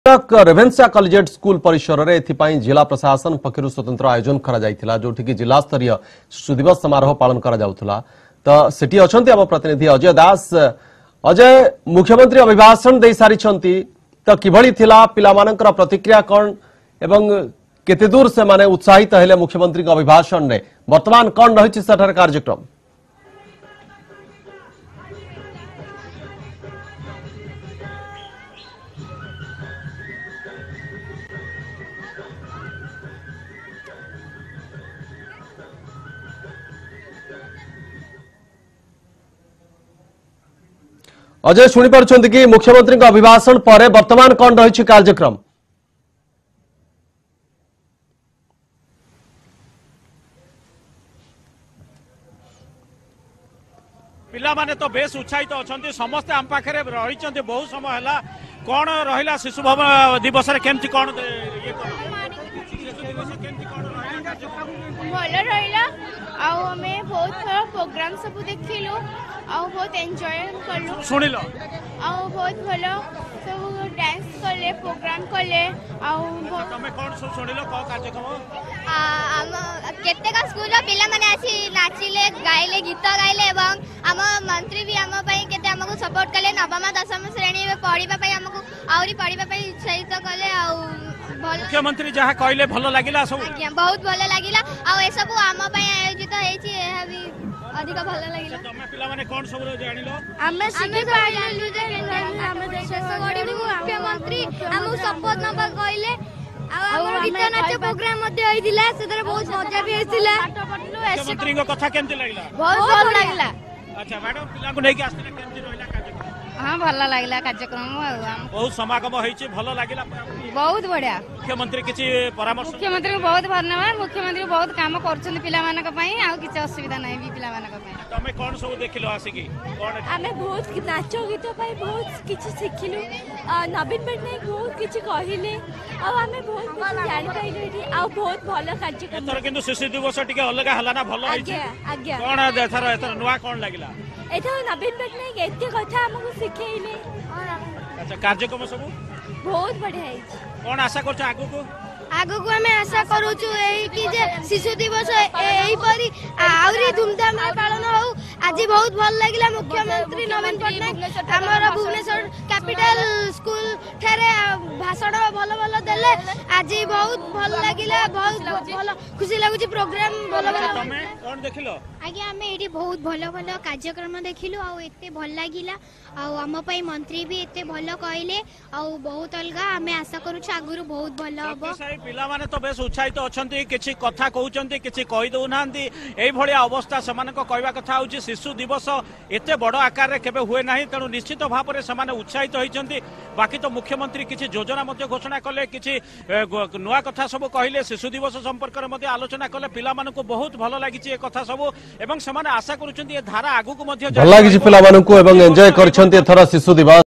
Cuttack Ravenshaw collegiate school परिसर में एथिपाई जिला प्रशासन पक्षर स्वतंत्र आयोजन करा जो जिला स्तरीय शिशु दिवस समारोह पालन करा जाउथला। तो सेठी अछंती आम प्रतिनिधि अजय दास। अजय, मुख्यमंत्री अभिभाषण दे सारिछंती, तो किभली थिला पिलामानकर प्रतिक्रिया कौन एवं केते दूर से माने उत्साहित हेले मुख्यमंत्री अभिभाषण ने वर्तमान कौन रही सेठार कार्यक्रम? अजय शुणी पार्छन्ति कि मुख्यमंत्री अभिभाषण पर वर्तमान कौन रही कार्यक्रम? पिला माने तो बेस उत्साहित अच्छा समस्ते आम पाखे रही बहुत समय है कौन रहा शिशु दिवस केमती कौन भल रहा आमे बहुत थोड़ा प्रोग्राम सब देखिलु बहुत एंजॉय कलु शुणिल बहुत भल सब डांस कले प्रोग्राम कले तमे कौन सब शुणिल को कार्यक्रम केतेका स्कूल पिला माने आसी नाचिले गाइले गीत गाइले एवं आम मंत्री भी आम पई केते हमको सपोर्ट कले नवम दशम श्रेणी में पढ़िबा पई हमको आउरी पढ़िबा पई उत्साहित कले मुख्यमंत्री जहाँ कहले भल लगिला सब बहुत भल लगिला ए सब आम पई आयोजित हेछि एहा भी अधिक भल लगिला। तमे पिला माने कोन सब जानिलो हमें शिक्षित पाइलु जे हमें देश गड़ी मुख्यमंत्री हमहु शपथ नबा कहले गीत नाच प्रोग्राम बहुत मजा भी होइतिला। मुख्यमंत्री को कथा केमती लागला? बहुत भल लागला। अच्छा मैडम पिला को लेके आस्ते केमती रहला कार्यक्रम? हाँ भल लगला कार्यक्रम बहुत समागम होइछि भल लागिला बहुत बढ़िया। मुख्यमंत्री किछि परामर्श? मुख्यमंत्री को बहुत धन्यवाद। मुख्यमंत्री बहुत काम करछन पिला मानक पई आ किछि असुविधा नै भी पिला मानक पई। तमे कोन सब देखिलो आसी की कोन? हमें बहुत नाच गीत पई बहुत किछि सिखिलु नवीन पटनायक बहुत किछि कहिले हमें बहुत जानि पाइलु एठी आ बहुत भल कार्यक्रम। एथर किंतु शिशु दिवस टिके अलगा हला ना भल होइछि? आज्ञा कोन एथर नुवा कोन लागिला? एथर नवीन पटनायक एते कथा हमको सिखेइले। अच्छा कार्यक्रम सब बहुत बढ़िया है। कौन आशा कर आगु को आम आशा करूचु कि शिशु दिवस यहीपरी आहरी धूमधाम पालन हो। आज बहुत भल लगिला मुख्यमंत्री नवीन पटनायक आमर भुवनेश्वर कैपिटल स्कूल ठेरे भाषण भल भल देले। आज बहुत भल लगिला बहुत भल खुशी लगुची प्रोग्राम भल भल। तमे कोन देखिलो? आज्ञा आमे एठी बहुत भल भल कार्यक्रम देखिलु आ एते भल लागिला आ आम पई मंत्री भी एते भल कहले आ बहुत अलगा आमे आशा करूछु आगुरु बहुत भल हबो। पिला माने तो बेस उत्साहित अछंती किछि कथा कहउचंती किछि कहि दउ नांती एई भलिया अवस्था समान को कहबा कथा होची शिशु दिवस एते बड़ आकार रे केबे हुए नाही तेनु निश्चित भाव रे समान उत्साहित होइचंती। बाकी तो मुख्यमंत्री किछि योजना मध्ये घोषणा कले किछि नुवा कथा सब कहिले शिशु दिवस संपर्क रे मध्ये आलोचना कले पिला माने को बहुत भल लागिछि ए कथा सब एवं समान आशा करूचंती ए धारा आगु को मध्ये भल लागिछि पिला माने को एवं एन्जॉय करछंती एथरा शिशु दिवस।